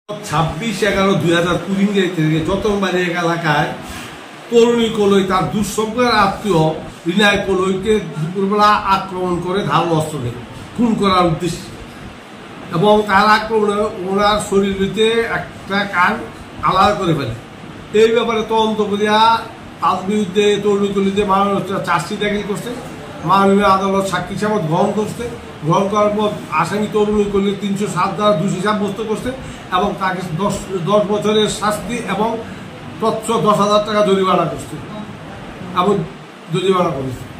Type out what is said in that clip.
26/11/2020 থেকে যতনবাড়ি এলাকায় তরুণী কলই তার দুঃসম্পর্কের আত্মীয় রিনায় কলইকে দুপুরবেলা আক্রমণ করে ধারালো অস্ত্র দিয়ে খুন করার উদ্দেশ্যে এবং তার আক্রমণে ওনার শরীরতে একটা কান আলাদা করে ফেলে। এই ব্যাপারে তদন্ত করিয়া তার বিরুদ্ধে তরুণী কলিতে মাননীয় চার্জশিট দাখিল করছে। মাননীয় আদালত সাক্ষী হিসাবে গ্রহণ করার পর আসামি তরুণী কলি 307 দ্বারা দোষী সাব্যস্ত করছে এবং তাকে 10 বছরের শাস্তি এবং 10,000 টাকা জরিমানা করছে এবং জরিমানা করেছে।